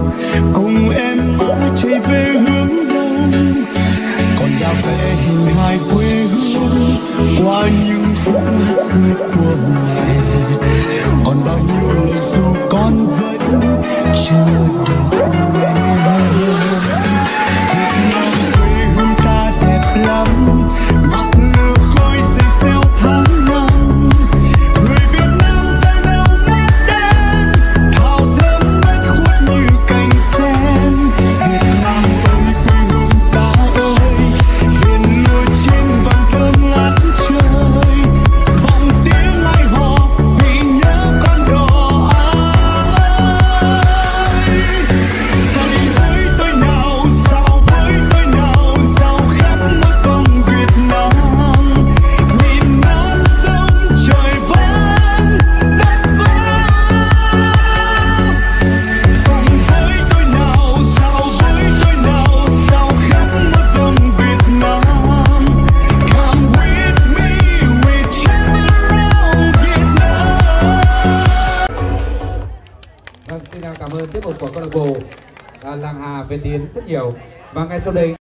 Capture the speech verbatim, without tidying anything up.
cùng em mãi chạy về hướng đông, còn đã vẽ hình hài quê hương qua những khúc hát xưa của mẹ, còn bao nhiêu lời ru con vẫn chờ đợi. Việt Nam quê hương ta đẹp lắm, mặc lửa khói xây xeo tháng năm, người Việt Nam da nâu mắt đen, thảo thơm bất khuất như cành sen. Việt Nam ơi quê hương ta ơi, hiền lúa trên vàng thơm ngát trời, vọng tiếng ai hò vì nhớ con đò ái. Dậy với tôi nào, dạo với tôi nào, dạo khắp mỗi vùng Việt Nam, nhìn non sông trời vang đất vang. Cùng với tôi nào, dạo với tôi nào, dạo khắp mỗi vùng Việt Nam, come with me, we travel around Việt Nam. Vâng, xin cảm ơn tiết mục của câu lạc bộ à, Làng Hà Việt Tiến rất nhiều. Và ngay sau đây